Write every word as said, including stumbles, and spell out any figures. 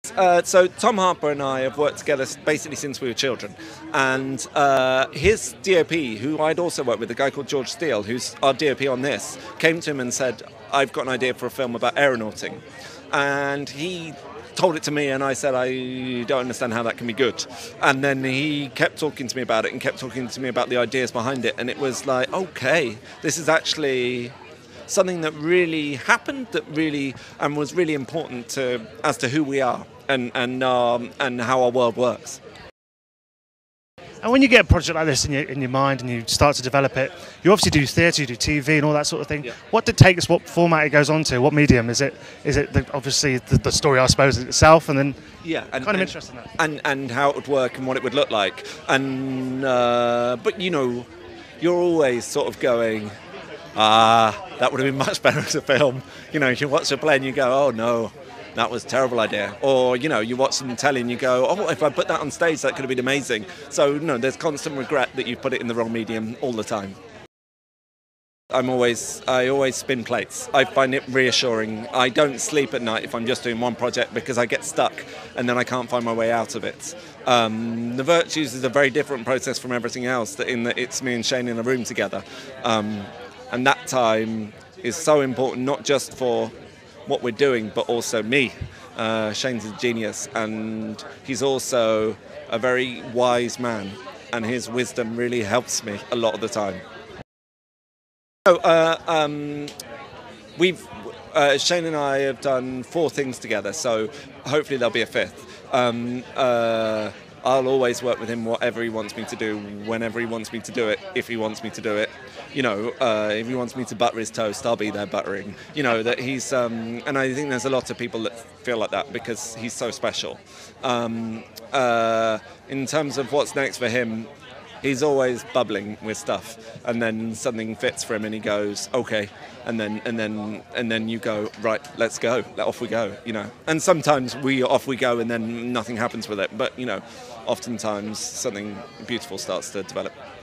But uh, so Tom Harper and I have worked together basically since we were children, and uh, his D O P, who I'd also worked with, a guy called George Steele, who's our D O P on this, came to him and said, "I've got an idea for a film about aeronauting," and he told it to me, and I said, I don't understand how that can be good. And then he kept talking to me about it and kept talking to me about the ideas behind it, and it was like, okay, this is actually something that really happened, that really and was really important to as to who we are and and um, and how our world works. And when you get a project like this in your in your mind and you start to develop it, you obviously do theatre, you do T V, and all that sort of thing. Yeah. What dictates what format it goes on to? What medium is it? Is it the, obviously the, the story, I suppose, itself, and then yeah, and, kind of and, interested in that. And and how it would work and what it would look like. And uh, but you know, you're always sort of going, ah, that would have been much better as a film. You know, you watch a play and you go, oh no, that was a terrible idea. Or, you know, you watch some telly and you go, oh, if I put that on stage, that could have been amazing. So, no, there's constant regret that you put it in the wrong medium all the time. I'm always, I always spin plates. I find it reassuring. I don't sleep at night if I'm just doing one project because I get stuck and then I can't find my way out of it. Um, the Virtues is a very different process from everything else, that in that it's me and Shane in a room together. Um, and that time is so important, not just for what we're doing, but also me. Uh, Shane's a genius, and he's also a very wise man, and his wisdom really helps me a lot of the time. So, uh, um, we've uh, Shane and I have done four things together, so hopefully there'll be a fifth. Um, uh, I'll always work with him whatever he wants me to do, whenever he wants me to do it, if he wants me to do it. You know, uh, if he wants me to butter his toast, I'll be there buttering. You know, that he's, um, and I think there's a lot of people that feel like that because he's so special. Um, uh, in terms of what's next for him, he's always bubbling with stuff, and then something fits for him and he goes, okay, and then and then and then you go, right, let's go, off we go, you know. And sometimes we off we go and then nothing happens with it, but you know, oftentimes something beautiful starts to develop.